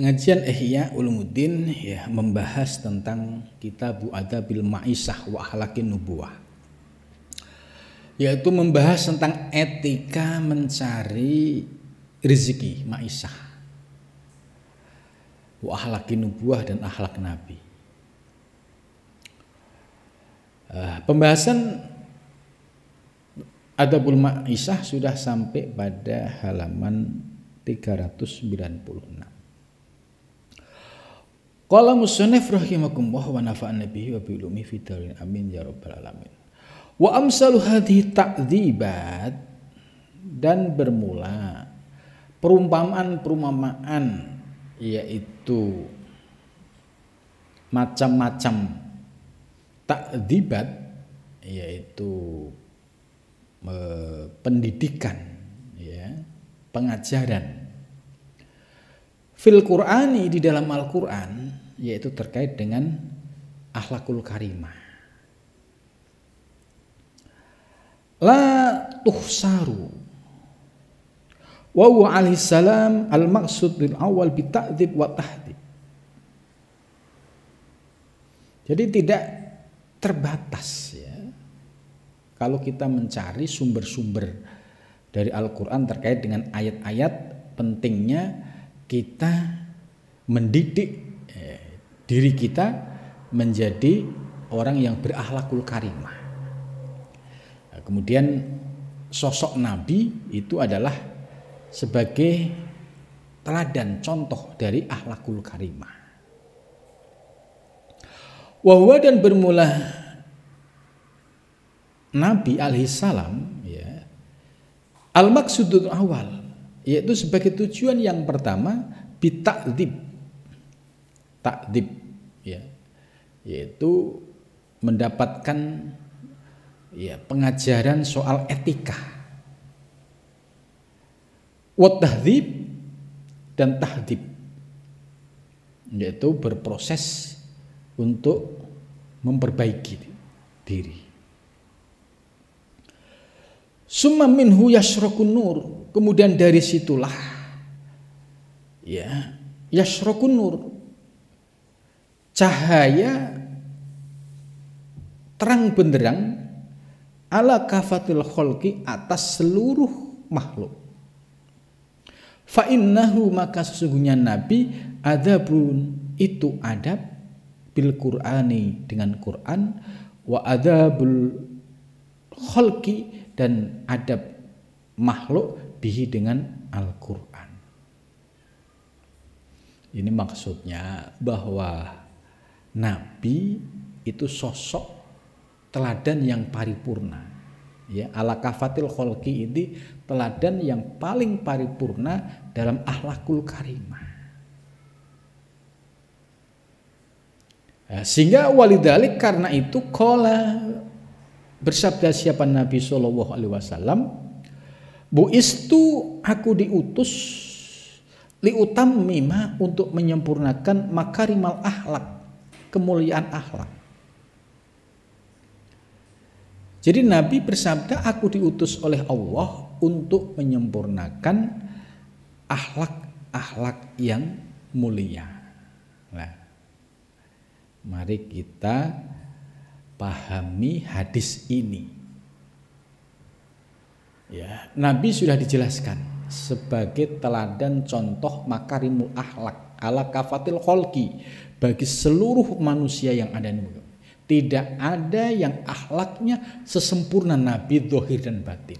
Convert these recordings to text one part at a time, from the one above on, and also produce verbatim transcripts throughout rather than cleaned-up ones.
Pengajian Ihya Ulumuddin ya membahas tentang Kitabu Adabil Ma'isah wa Akhlaqin Nubuwah, yaitu membahas tentang etika mencari rezeki ma'isah wa akhlaqin nubuwah dan akhlak Nabi. Uh, pembahasan Adabul Ma'isah sudah sampai pada halaman tiga ratus sembilan puluh enam. Qala musannif rahimakumullah wa nafa'ana bihi wa bi ulumi fid dharain amin ya rabbal alamin. Wa amsalu hadhihi ta'dzibat, dan bermula perumpamaan-perumpamaan yaitu macam-macam ta'dzibat, yaitu eh, pendidikan ya, pengajaran fil Qur'ani, di dalam Al-Qur'an, yaitu terkait dengan akhlakul karimah. La tuhsaru wa huwa alaihi salam al-maqsud bil awal bi ta'dzib wa tahdib. Jadi tidak terbatas ya, kalau kita mencari sumber-sumber dari Al-Qur'an terkait dengan ayat-ayat, pentingnya kita mendidik eh, diri kita menjadi orang yang berakhlakul karimah. Nah, kemudian sosok Nabi itu adalah sebagai teladan, contoh dari akhlakul karimah. Wahwa, dan bermula Nabi alaihissalam ya, al-maksudul awal, yaitu sebagai tujuan yang pertama bitakdzib, takdzib ya, yaitu mendapatkan ya pengajaran soal etika, wa tahdzib, dan tahdib, yaitu berproses untuk memperbaiki diri. Summa minhu yashraqun nur, kemudian dari situlah ya yashraqun nur, cahaya terang benderang ala kafatil khalqi, atas seluruh makhluk. Fa innahu, maka sesungguhnya Nabi adabun, itu adab, bil Qur'ani, dengan Quran, wa adabul khalqi, dan adab makhluk bihi, dengan Al-Quran. Ini maksudnya bahwa Nabi itu sosok teladan yang paripurna ya, ala kafatil kholqi, ini teladan yang paling paripurna dalam akhlakul karimah. Nah, sehingga walidalik, karena itu qala, bersabda siapa Nabi Shallallahu Alaihi Wasallam, buistu, aku diutus, liutammima, untuk menyempurnakan makarimal akhlak, kemuliaan akhlak. Jadi Nabi bersabda, aku diutus oleh Allah untuk menyempurnakan akhlak-akhlak yang mulia. Nah, mari kita pahami hadis ini. Ya, Nabi sudah dijelaskan sebagai teladan, contoh makarimul akhlak ala kafatil kholqi, bagi seluruh manusia yang ada di muka. Tidak ada yang akhlaknya sesempurna Nabi, zahir dan batin.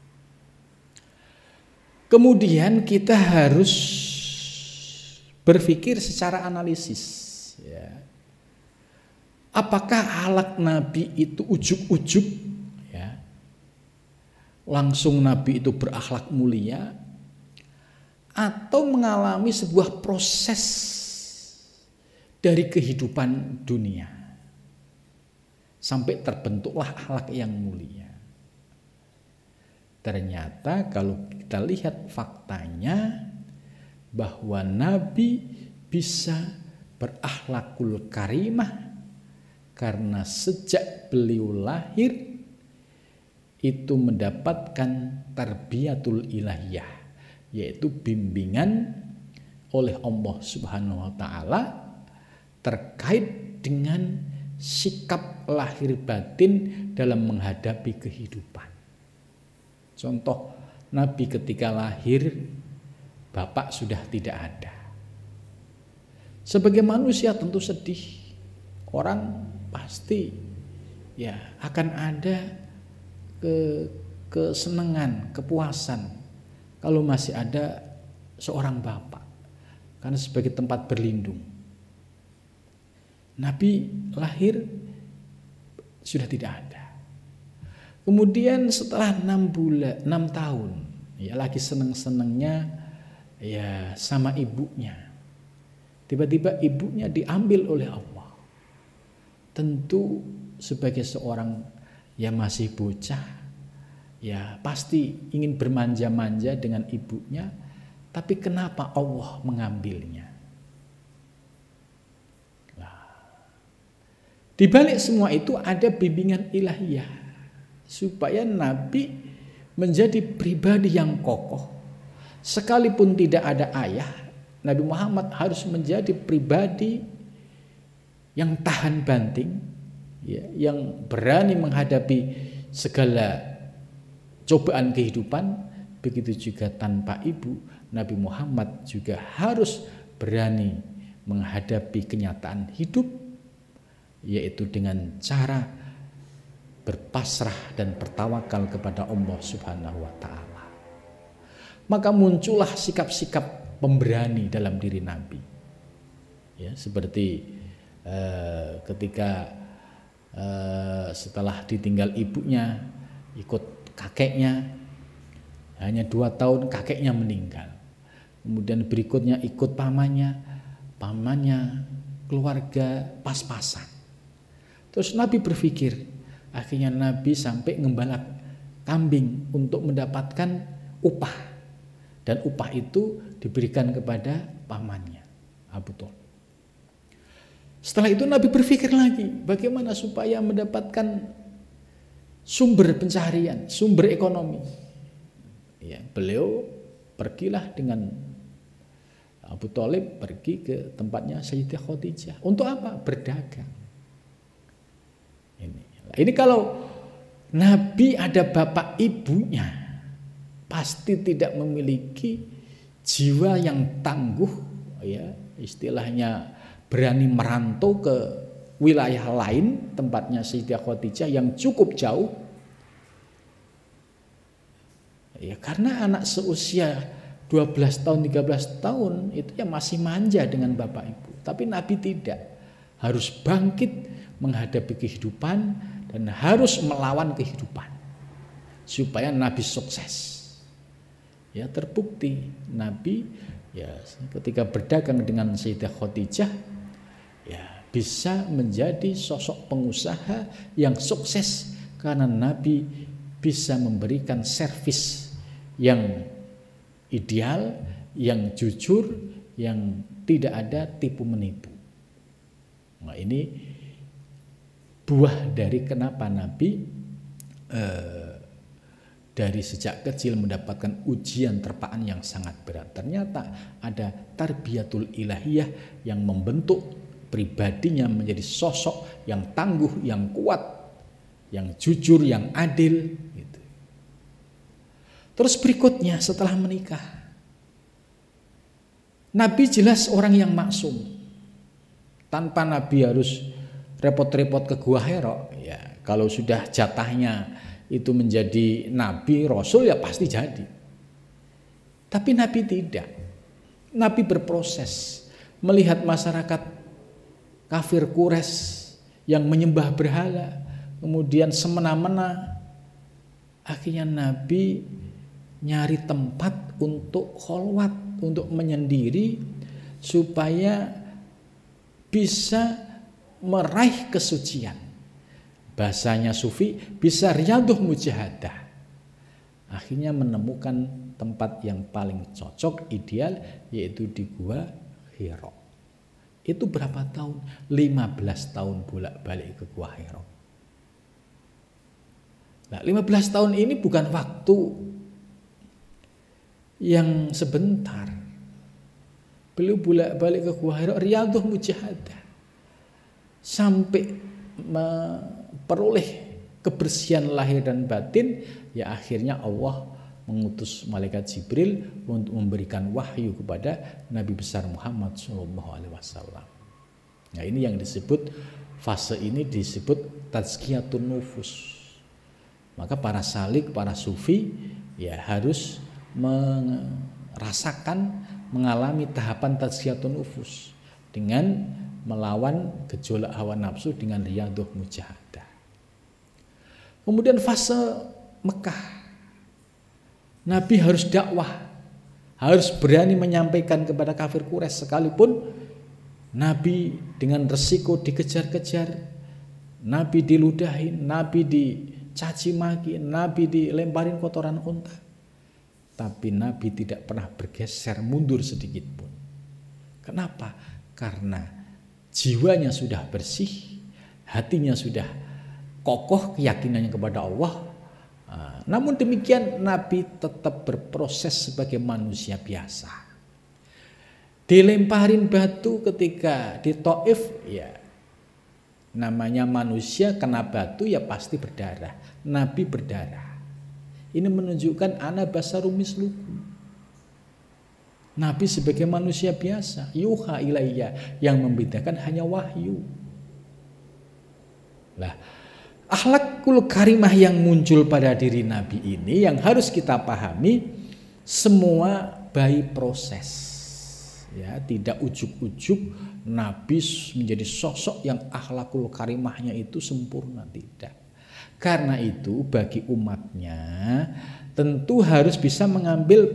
Kemudian kita harus berpikir secara analisis ya. Apakah akhlak Nabi itu ujug-ujug ya, langsung Nabi itu berakhlak mulia, atau mengalami sebuah proses dari kehidupan dunia sampai terbentuklah akhlak yang mulia. Ternyata kalau kita lihat faktanya, bahwa Nabi bisa berakhlakul karimah karena sejak beliau lahir itu mendapatkan tarbiyatul ilahiyah, yaitu bimbingan oleh Allah Subhanahu wa taala terkait dengan sikap lahir batin dalam menghadapi kehidupan. Contoh, Nabi ketika lahir bapak sudah tidak ada. Sebagai manusia tentu sedih. Orang pasti ya akan ada ke kesenangan, kepuasan kalau masih ada seorang bapak, karena sebagai tempat berlindung. Nabi lahir sudah tidak ada. Kemudian setelah enam bulan, enam tahun, ya lagi seneng-senengnya ya sama ibunya. Tiba-tiba ibunya diambil oleh Allah. Tentu sebagai seorang yang masih bocah, ya pasti ingin bermanja-manja dengan ibunya, tapi kenapa Allah mengambilnya? Nah, di balik semua itu ada bimbingan ilahiyah supaya Nabi menjadi pribadi yang kokoh. Sekalipun tidak ada ayah, Nabi Muhammad harus menjadi pribadi yang tahan banting, ya, yang berani menghadapi segala cobaan kehidupan. Begitu juga tanpa ibu, Nabi Muhammad juga harus berani menghadapi kenyataan hidup, yaitu dengan cara berpasrah dan bertawakal kepada Allah Subhanahu wa taala. Maka muncullah sikap-sikap pemberani dalam diri Nabi. Ya, seperti Uh, ketika uh, setelah ditinggal ibunya ikut kakeknya, hanya dua tahun kakeknya meninggal. Kemudian berikutnya ikut pamannya, pamannya keluarga pas-pasan. Terus Nabi berpikir, akhirnya Nabi sampai ngembalak kambing untuk mendapatkan upah, dan upah itu diberikan kepada pamannya Abu Thalib. Setelah itu Nabi berpikir lagi bagaimana supaya mendapatkan sumber pencaharian, sumber ekonomi. Ya, beliau pergilah dengan Abu Thalib pergi ke tempatnya Sayyidah Khadijah. Untuk apa? Berdagang. Ini, ini kalau Nabi ada bapak ibunya, pasti tidak memiliki jiwa yang tangguh, ya istilahnya berani merantau ke wilayah lain, tempatnya Sayyidah Khadijah yang cukup jauh. Ya karena anak seusia dua belas tahun, tiga belas tahun itu ya masih manja dengan bapak ibu. Tapi Nabi tidak, harus bangkit menghadapi kehidupan dan harus melawan kehidupan supaya Nabi sukses. Ya terbukti Nabi ya ketika berdagang dengan Sayyidah Khadijah ya bisa menjadi sosok pengusaha yang sukses karena Nabi bisa memberikan servis yang ideal, yang jujur, yang tidak ada tipu menipu. Nah, ini buah dari kenapa Nabi eh, dari sejak kecil mendapatkan ujian terpaan yang sangat berat. Ternyata ada tarbiyatul ilahiyah yang membentuk pribadinya menjadi sosok yang tangguh, yang kuat, yang jujur, yang adil. Gitu. Terus berikutnya setelah menikah, Nabi jelas orang yang maksum. Tanpa Nabi harus repot-repot ke Gua Hira. Ya, kalau sudah jatahnya itu menjadi Nabi, Rasul ya pasti jadi. Tapi Nabi tidak. Nabi berproses melihat masyarakat kafir Quraisy yang menyembah berhala, kemudian semena-mena. Akhirnya Nabi nyari tempat untuk kholwat, untuk menyendiri supaya bisa meraih kesucian. Bahasanya sufi bisa riyadhah mujahadah. Akhirnya menemukan tempat yang paling cocok, ideal, yaitu di Gua Hira. Itu berapa tahun? lima belas tahun bolak-balik ke Gua Hira. Nah, lima belas tahun ini bukan waktu yang sebentar. Beliau bolak-balik ke Gua Hira, riyadhah mujahadah. Sampai memperoleh kebersihan lahir dan batin, ya akhirnya Allah mengutus malaikat Jibril untuk memberikan wahyu kepada Nabi besar Muhammad shallallahu alaihi wasallam. Nah, ini yang disebut fase ini disebut tazkiyatun nufus. Maka para salik, para sufi ya harus merasakan, mengalami tahapan tazkiyatun nufus dengan melawan gejolak hawa nafsu dengan riyadhah mujahadah. Kemudian fase Mekah, Nabi harus dakwah, harus berani menyampaikan kepada kafir Quraisy sekalipun Nabi dengan resiko dikejar-kejar, Nabi diludahin, Nabi dicaci maki, Nabi dilemparin kotoran unta. Tapi Nabi tidak pernah bergeser mundur sedikit pun. Kenapa? Karena jiwanya sudah bersih, hatinya sudah kokoh keyakinannya kepada Allah. Namun demikian Nabi tetap berproses sebagai manusia biasa. Dilemparin batu ketika di Taif, ya namanya manusia kena batu ya pasti berdarah. Nabi berdarah. Ini menunjukkan ana basarum mislukum. Nabi sebagai manusia biasa, yuha ilayya, yang membedakan hanya wahyu. Lah, akhlakul karimah yang muncul pada diri Nabi ini yang harus kita pahami, semua by proses. Ya, tidak ujuk-ujuk Nabi menjadi sosok yang akhlakul karimahnya itu sempurna, tidak. Karena itu bagi umatnya tentu harus bisa mengambil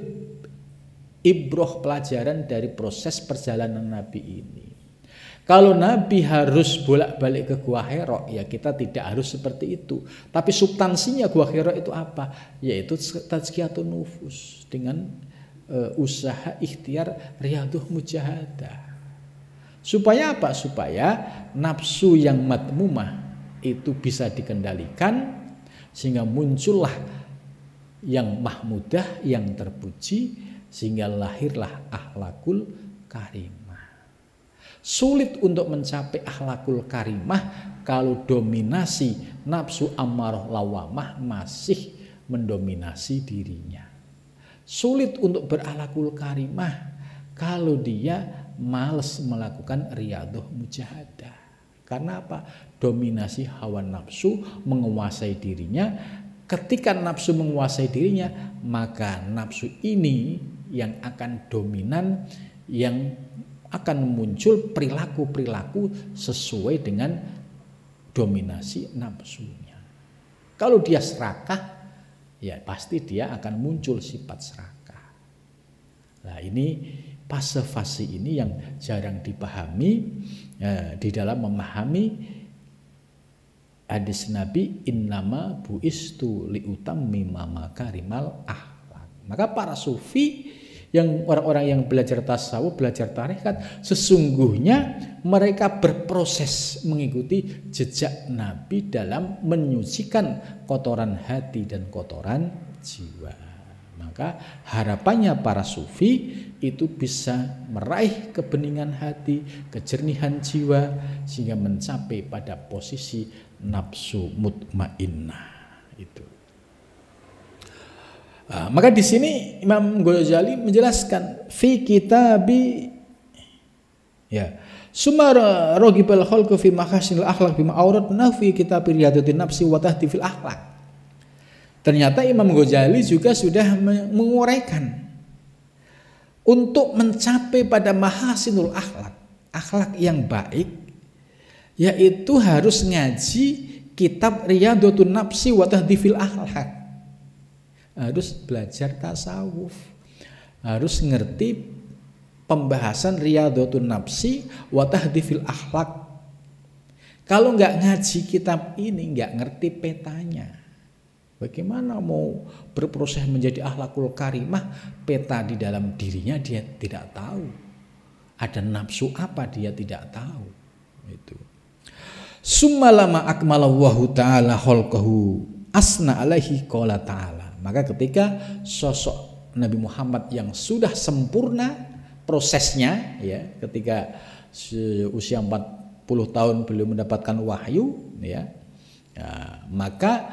ibroh pelajaran dari proses perjalanan Nabi ini. Kalau Nabi harus bolak-balik ke Gua Hira, ya kita tidak harus seperti itu. Tapi substansinya Gua Hira itu apa? Yaitu tazkiyatun nufus dengan uh, usaha ikhtiar riyadhah mujahadah. Supaya apa? Supaya nafsu yang madmumah itu bisa dikendalikan sehingga muncullah yang mahmudah, yang terpuji, sehingga lahirlah akhlakul karimah. Sulit untuk mencapai akhlakul karimah kalau dominasi nafsu ammarah lawamah masih mendominasi dirinya. Sulit untuk berakhlakul karimah kalau dia malas melakukan riyadhah mujahadah. Karena apa? Dominasi hawa nafsu menguasai dirinya. Ketika nafsu menguasai dirinya, maka nafsu ini yang akan dominan, yang akan muncul perilaku-perilaku sesuai dengan dominasi nafsunya. Kalau dia serakah, ya pasti dia akan muncul sifat serakah. Nah, ini fase-fase ini yang jarang dipahami ya, di dalam memahami hadis Nabi, innama buistu liutammima makarimal akhlak. Maka para sufi yang orang-orang yang belajar tasawuf, belajar tarekat, sesungguhnya mereka berproses mengikuti jejak Nabi dalam menyucikan kotoran hati dan kotoran jiwa. Maka harapannya para sufi itu bisa meraih kebeningan hati, kejernihan jiwa, sehingga mencapai pada posisi nafsu mutmainnah itu. Nah, maka di sini Imam Ghazali menjelaskan fi kitabi ya summa ragibal khalqu fi mahasinil akhlaq bima auratna fi kitab riyadatin nafsi wa tahdifil akhlaq. Ternyata Imam Ghazali juga sudah menguraikan untuk mencapai pada mahasinul akhlaq, akhlak yang baik, yaitu harus ngaji kitab Riyadhatun Nafsi wa Tahdhifil Akhlaq. Harus belajar tasawuf, harus ngerti pembahasan Riyadhatun Nafsi wa Tahdhifil Akhlaq. Kalau nggak ngaji kitab ini, nggak ngerti petanya. Bagaimana mau berproses menjadi akhlakul karimah, peta di dalam dirinya dia tidak tahu. Ada nafsu apa dia tidak tahu. Itu. Summalama akmalallahu ta'ala khalqahu asna alaihi qala ta'ala. Maka ketika sosok Nabi Muhammad yang sudah sempurna, prosesnya ya, ketika usia empat puluh tahun beliau mendapatkan wahyu ya, ya maka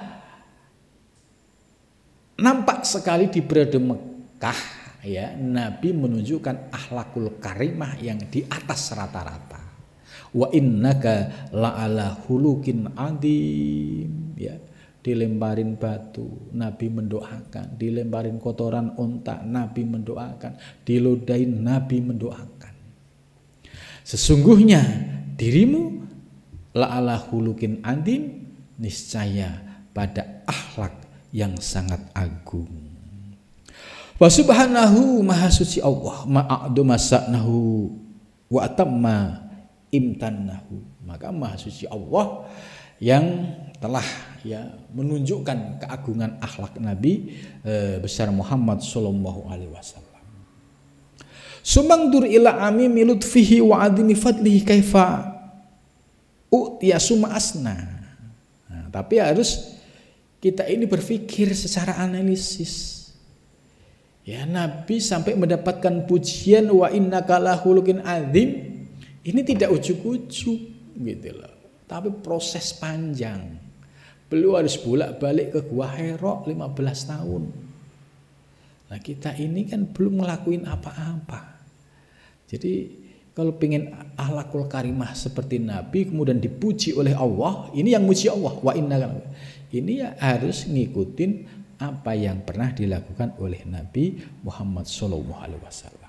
nampak sekali di periode Mekah ya, Nabi menunjukkan akhlakul karimah yang di atas rata-rata. Wa innaka la'ala hulukin adim ya, dilemparin batu Nabi mendoakan, dilemparin kotoran unta Nabi mendoakan, diludahin Nabi mendoakan. Sesungguhnya dirimu la'ala hulukin adim, niscaya pada akhlak yang sangat agung. Wa subhanahu, maha suci Allah, ma'adu masa'nahu wa atamma imtannahu. Maka maha suci Allah yang telah ya menunjukkan keagungan akhlak Nabi eh, besar Muhammad sallallahu alaihi wasallam. Sumangdur ila amimi lutfihi wa adimi fadlihi kaifa utiya suma asna. Nah, tapi harus kita ini berpikir secara analisis. Ya, Nabi sampai mendapatkan pujian wa innaka lahulukin azim. Ini tidak ujuk-ujuk gitu loh, tapi proses panjang. Beliau harus bolak-balik ke Gua Hira lima belas tahun. Nah, kita ini kan belum ngelakuin apa-apa. Jadi kalau pengen akhlakul karimah seperti Nabi kemudian dipuji oleh Allah, ini yang muji Allah. Wa innaka, ini ya harus ngikutin apa yang pernah dilakukan oleh Nabi Muhammad sallallahu alaihi wasallam.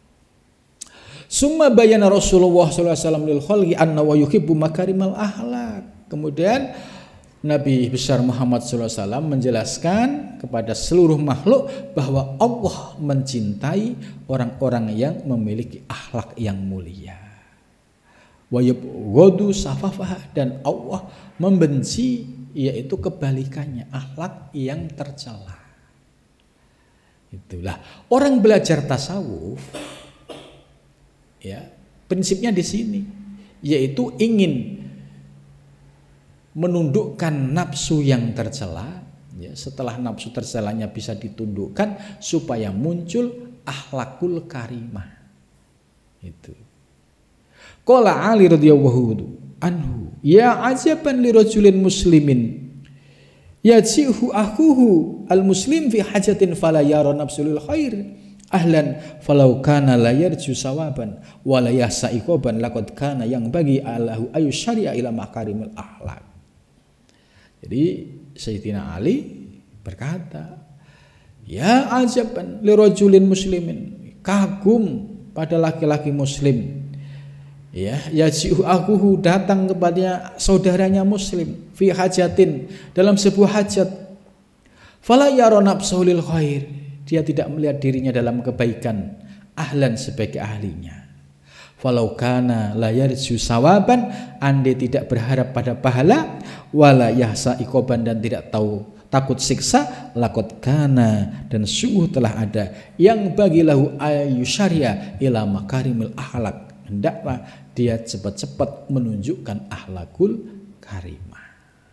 Summa bayana Rasulullah sallallahu alaihi wasallam lil khalqi anna wa yuhibbu makarimal akhlak. Kemudian Nabi besar Muhammad sallallahu alaihi wasallam menjelaskan kepada seluruh makhluk bahwa Allah mencintai orang-orang yang memiliki akhlak yang mulia. Wa yubghadu safafah, dan Allah membenci yaitu kebalikannya, akhlak yang tercela. Itulah orang belajar tasawuf ya, prinsipnya di sini yaitu ingin menundukkan nafsu yang tercela ya, setelah nafsu tercelanya bisa ditundukkan supaya muncul akhlakul karimah. Itu. Qala Ali radhiyallahu anhu, ya ajaban li rajulin muslimin yajihu akuhu al muslim fi hajatin fala yara nafsul khair ahlan falau kana la yarju sawaban wa la yahsa iqaban laqad kana yang bagi Allahu ayu syari'a ila makarimul akhlak. Jadi Sayyidina Ali berkata, ya ajaban li rajulin muslimin, kagum pada laki-laki muslim ya, yaji'u akuhu, datang kepada saudaranya muslim fi hajatin, dalam sebuah hajat, fala yara nafsuhu lil khair, dia tidak melihat dirinya dalam kebaikan, ahlan sebagai ahlinya, falau kana la yarju sawaban, andai tidak berharap pada pahala, wala yahsa iqaban, dan tidak tahu takut siksa, laqad kana, dan sungguh telah ada, yang bagi lahu ayu syari'a ila makarimil akhlak, hendaklah dia cepat-cepat menunjukkan akhlakul karimah.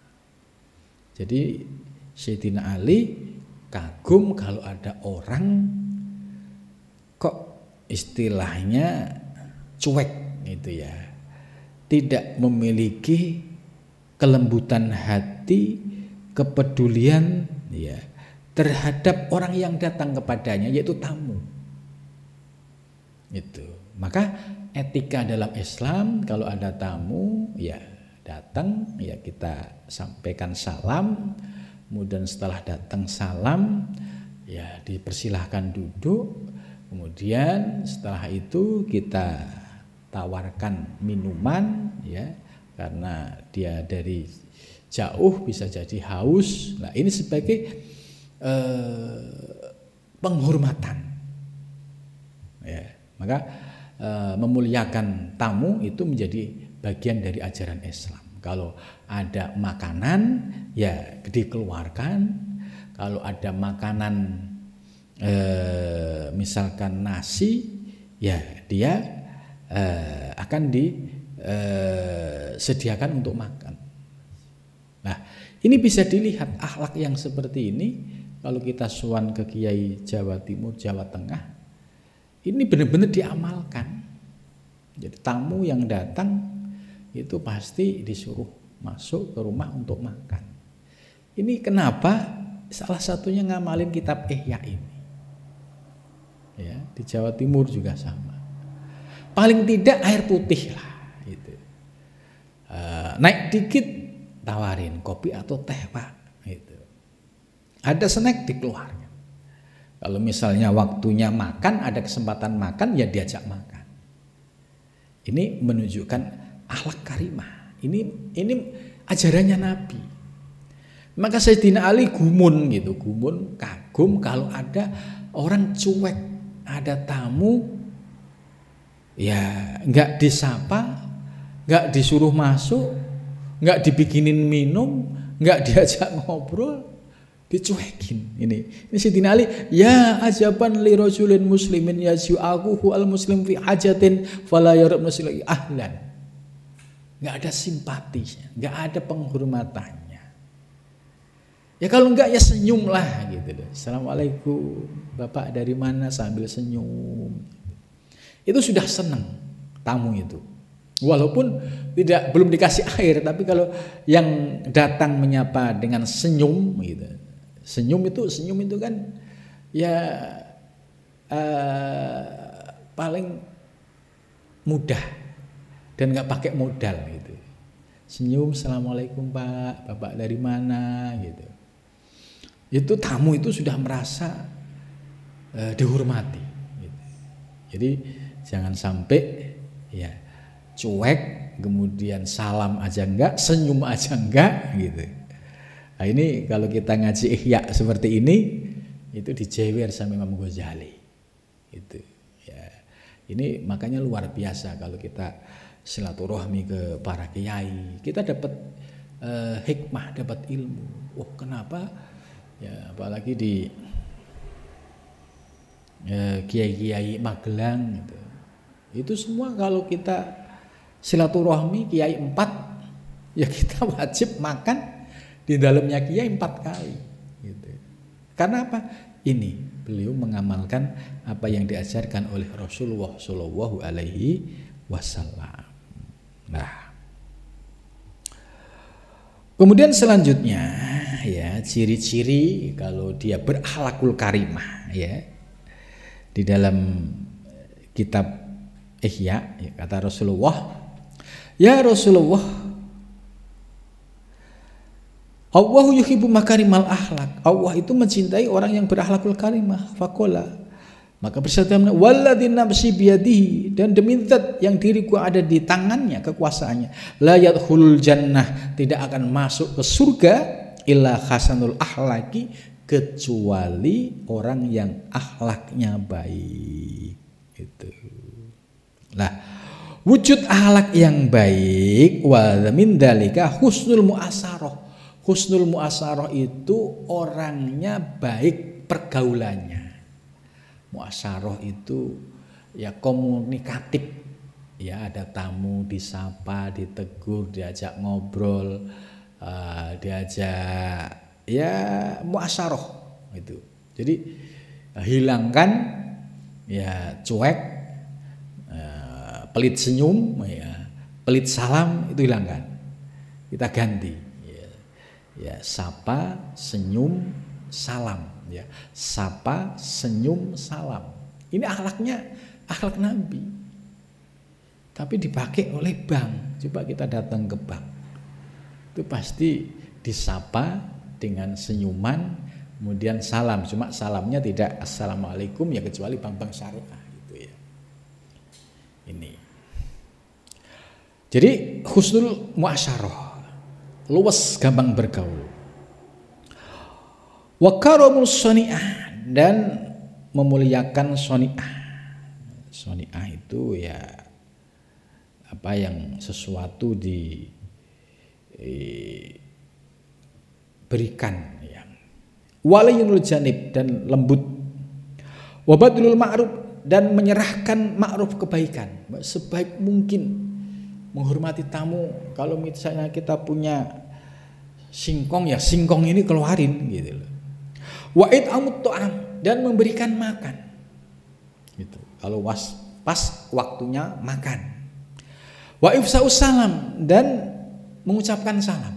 Jadi Sayyidina Ali kagum kalau ada orang kok istilahnya cuek gitu ya, tidak memiliki kelembutan hati, kepedulian ya terhadap orang yang datang kepadanya, yaitu tamu. Itu. Maka etika dalam Islam, kalau ada tamu ya datang ya kita sampaikan salam, kemudian setelah datang salam ya dipersilahkan duduk, kemudian setelah itu kita tawarkan minuman ya, karena dia dari jauh bisa jadi haus. Nah, ini sebagai eh, penghormatan ya. Maka eh, memuliakan tamu itu menjadi bagian dari ajaran Islam. Kalau ada makanan ya dikeluarkan, kalau ada makanan eh, misalkan nasi ya dia eh, akan disediakan eh, untuk makan. Nah, ini bisa dilihat akhlak yang seperti ini kalau kita sowan ke Kiai Jawa Timur, Jawa Tengah Ini benar-benar diamalkan. Jadi tamu yang datang itu pasti disuruh masuk ke rumah untuk makan. Ini kenapa salah satunya ngamalin kitab Ihya ini. Ya, di Jawa Timur juga sama. Paling tidak air putih lah. Gitu. Uh, naik dikit tawarin kopi atau teh Pak. Gitu. Ada snack dikeluarkan. Kalau misalnya waktunya makan, ada kesempatan makan, ya diajak makan. Ini menunjukkan akhlak karimah. Ini ini ajarannya Nabi. Maka Sayyidina Ali gumun gitu, gumun, kagum kalau ada orang cuek, ada tamu, ya nggak disapa, nggak disuruh masuk, nggak dibikinin minum, nggak diajak ngobrol. Dicuekin ini. Ini Sayyidina Ali, ya ajaban li rajulin muslimin yasyu'aquhu al muslim fi hajatin fala yarab nasilahi ahlan. Enggak ada simpatinya, enggak ada penghormatannya. Ya kalau enggak ya senyum lah gitu loh. Assalamualaikum, Bapak dari mana, sambil senyum. Itu sudah senang tamu itu. Walaupun tidak belum dikasih air, tapi kalau yang datang menyapa dengan senyum gitu. Senyum itu senyum itu kan ya uh, paling mudah dan nggak pakai modal gitu. Senyum, assalamualaikum Pak, Bapak dari mana gitu. Itu tamu itu sudah merasa uh, dihormati. Gitu. Jadi jangan sampai ya cuek, kemudian salam aja enggak, senyum aja enggak gitu. Nah ini kalau kita ngaji Ihya seperti ini, itu dijewer sama Imam Ghazali. Itu ya. Ini makanya luar biasa kalau kita silaturahmi ke para kiai, kita dapat eh, hikmah, dapat ilmu. Oh kenapa? Ya apalagi di eh, kiai-kiai Magelang gitu. Itu semua kalau kita silaturahmi kiai empat, ya kita wajib makan di dalamnya kiai empat kali gitu. Karena apa? Ini beliau mengamalkan apa yang diajarkan oleh Rasulullah Shallallahu Alaihi Wasallam. Nah, kemudian selanjutnya ya ciri-ciri kalau dia berakhlakul karimah ya di dalam kitab Ihya ya, kata Rasulullah, ya Rasulullah, Allahu yuhibbu makarimal akhlak. Allah itu mencintai orang yang berakhlakul karimah. Faqala, maka bersabda, walladzi nafsi biyadihi, dan demi zat yang diriku ada di tangannya, kekuasaannya, la yadkhulul jannah, tidak akan masuk ke surga illa hasanul akhlaki, kecuali orang yang akhlaknya baik. Itu. Lah, wujud akhlak yang baik wa min dalika husnul muasarah. Husnul muasarah itu orangnya baik pergaulannya. Muasarah itu ya komunikatif. Ya ada tamu disapa, ditegur, diajak ngobrol, uh, diajak ya muasarah itu. Jadi uh, hilangkan ya cuek, uh, pelit senyum, ya pelit salam itu hilangkan. Kita ganti. Ya, sapa, senyum, salam ya. Sapa, senyum, salam. Ini akhlaknya akhlak Nabi. Tapi dipakai oleh bank. Coba kita datang ke bank. Itu pasti disapa dengan senyuman, kemudian salam. Cuma salamnya tidak assalamualaikum ya, kecuali bank-bank syariah gitu ya. Ini. Jadi husnul muasyarah, luwes gampang bergaul. Wa karamul shani'ah, dan memuliakan shani'ah. Shani'ah itu ya apa yang sesuatu diberikan ya. Waliyul janib, dan lembut. Wa badlul ma'ruf, dan menyerahkan ma'ruf kebaikan sebaik mungkin. Menghormati tamu. Kalau misalnya kita punya singkong, ya singkong ini keluarin gitu loh. Wa it'amut ta'am, dan memberikan makan. gitu. Kalau was, pas waktunya makan. Wa ifsa'us salam, dan mengucapkan salam.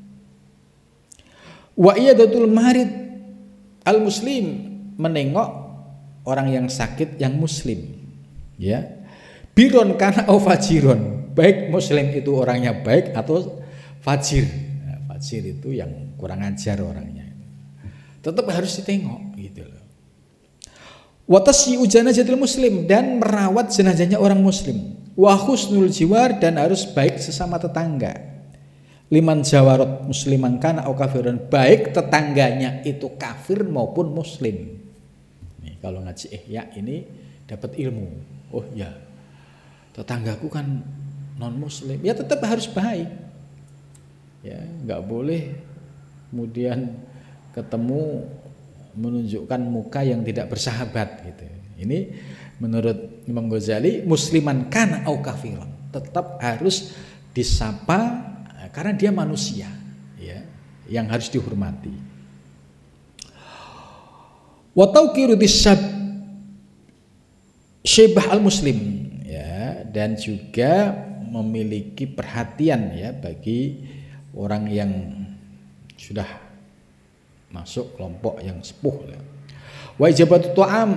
Wa iyadatul marid al muslim, menengok orang yang sakit yang muslim, ya. Biron kana au fajiron, baik muslim itu orangnya baik atau fajir. Nah, fajir itu yang kurang ajar orangnya. Tetap harus ditengok gitu loh. Wa tasyi'u janazatil muslim, dan merawat jenazahnya orang muslim. Wa husnul jiwar, dan harus baik sesama tetangga. Liman jawarot musliman kana au kafiran, baik tetangganya itu kafir maupun muslim. Nih, kalau ngaji ihya ini dapat ilmu. Oh ya, tetanggaku kan non muslim, ya tetap harus baik. Ya, nggak boleh kemudian ketemu menunjukkan muka yang tidak bersahabat gitu. Ini menurut Imam Ghazali, musliman kana au kafiran, tetap harus disapa karena dia manusia, ya, yang harus dihormati. Wa tauqiru disyab syibah al muslim, ya, dan juga memiliki perhatian, ya, bagi orang yang sudah masuk kelompok yang sepuh. Wa ijabatu tu'am,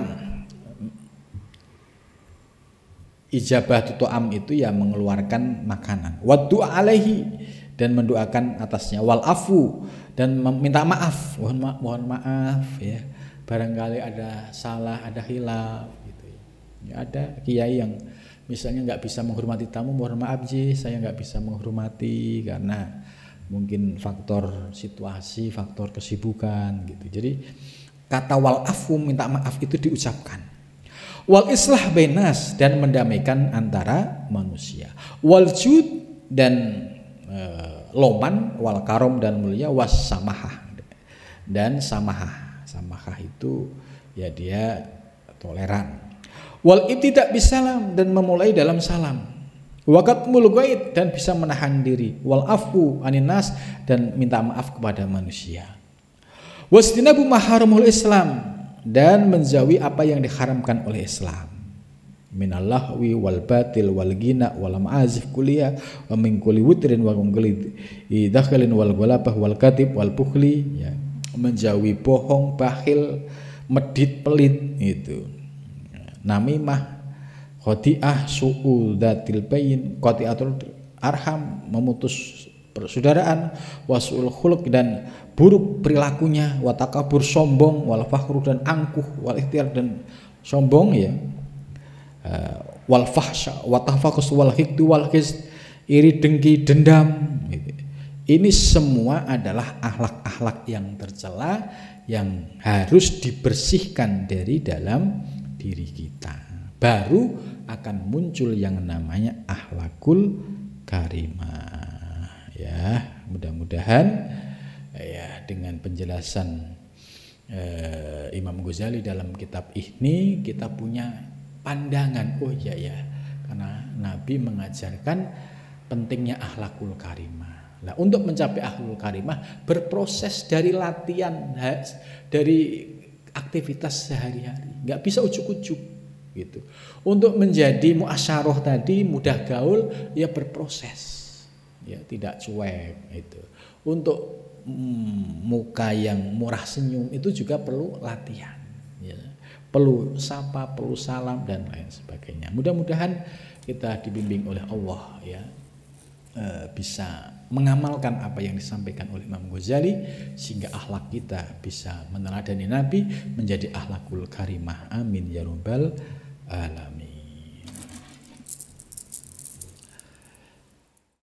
ijabah tu'am itu ya mengeluarkan makanan. Wa du'a alaihi, dan mendoakan atasnya. Wal afu, dan meminta maaf. Mohon maaf, mohon maaf ya. Barangkali ada salah, ada khilaf gitu ya. Ya, ada kiai yang misalnya nggak bisa menghormati tamu, mohon maaf ji, saya nggak bisa menghormati karena mungkin faktor situasi, faktor kesibukan gitu. Jadi kata wal afu, minta maaf itu diucapkan. Wal islah bainas, dan mendamaikan antara manusia. Wal jud, dan e, loman, wal karom, dan mulia, was samahah, dan samahah. Samahah itu ya dia toleran. Wal ibtidak bisalam, dan memulai dalam salam. Wakat mulgoid, dan bisa menahan diri. Wal afu aninas, dan minta maaf kepada manusia. Wasdinabu maharamul Islam, dan menjauhi apa yang diharamkan oleh Islam. Minallahwi wal batil wal gina wal ma'azif kuliah wa min kulli wutrin wa kulli idakhalin wal ghalabah wal katib wal bukhli, ya. Menjauhi bohong, bakhil, medit, pelit itu. Namimah, khodi'ah, su'ul datil bayin, qati'atul arham, memutus persaudaraan, wasu'ul khuluq, dan buruk perilakunya, wa takabur, sombong, wal fakhru, dan angkuh, wal ikhtiar, dan sombong, ya. Uh, wal fahsya, wa tafakus, wal hikdu, wal his, iri, dengki, dendam gitu. Ini semua adalah akhlak-akhlak yang tercela yang harus dibersihkan dari dalam diri kita. Baru akan muncul yang namanya akhlakul karimah. Ya, mudah-mudahan ya dengan penjelasan eh, Imam Ghazali dalam kitab ini kita punya pandangan. Oh iya ya, karena Nabi mengajarkan pentingnya akhlakul karimah. Nah, untuk mencapai akhlakul karimah berproses dari latihan, dari aktivitas sehari-hari. Nggak bisa ujuk-ujuk gitu. Untuk menjadi muasyarah tadi mudah gaul, ya berproses, ya tidak cuek itu. Untuk mm, muka yang murah senyum itu juga perlu latihan, ya. Perlu sapa, perlu salam, dan lain sebagainya. Mudah-mudahan kita dibimbing oleh Allah, ya, e, bisa mengamalkan apa yang disampaikan oleh Imam Ghazali sehingga akhlak kita bisa meneladani Nabi menjadi akhlakul karimah. Amin ya rabbal alamin.